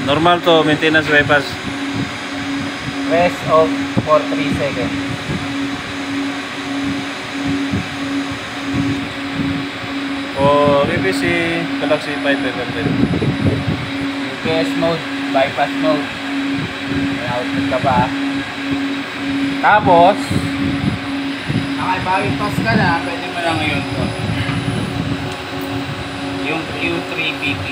Normal to, maintenance bypass. Rest of for 3 seconds. For EBC Galaxy 5500. UPS mode, bypass mode. May output ka pa. Tapos, naka-bypass ka na, pwede mo lang ngayon to. Yung Q3BP.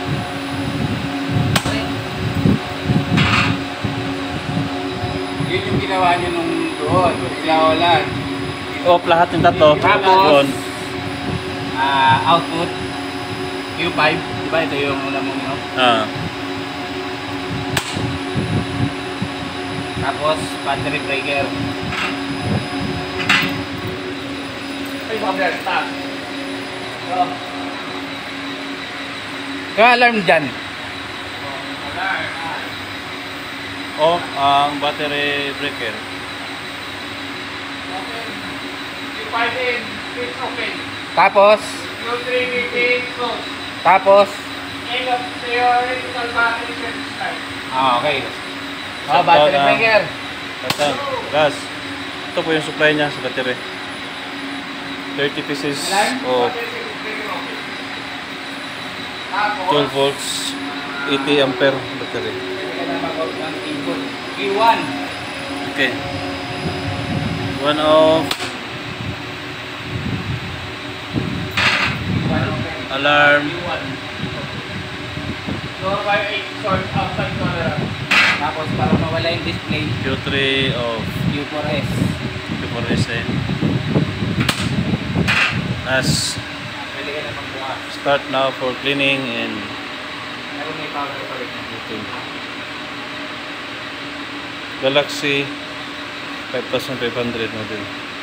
Yun yung ginawa nyo nung doon, Ilaolan. Off lahat ng tatlo. Tapos, output, Q5, di ba ito yung una mong no? Tapos, battery breaker. Ay, mga start. Yung alarm dyan. Off ang battery breaker. Tapos, tapos, okay. Battery breaker. Basta, gas. Ito po yung supply niya sa battery. 30 pieces of 12 volts, 80 ampere battery. Q1. Okay. One off. Alarm. Tapos para mawala yung display, Q3 off. Q4S. Q4S eh. As Pwede ka na magbukas. start now for cleaning and Pero may power pa rin. Galaxy 5500 model.